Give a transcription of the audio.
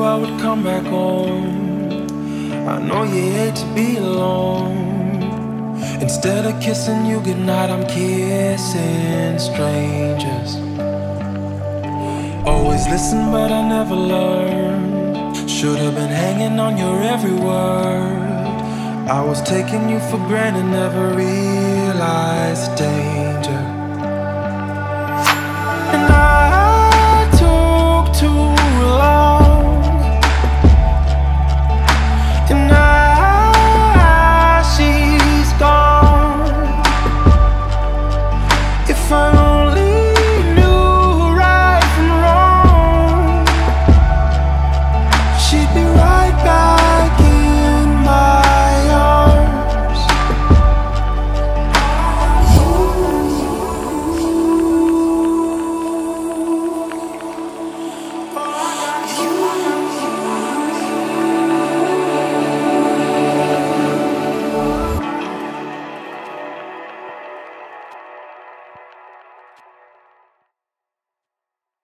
I would come back home. I know you hate to be alone. Instead of kissing you goodnight, I'm kissing strangers. Always listen, but I never learned. Should've been hanging on your every word. I was taking you for granted, never realized the danger.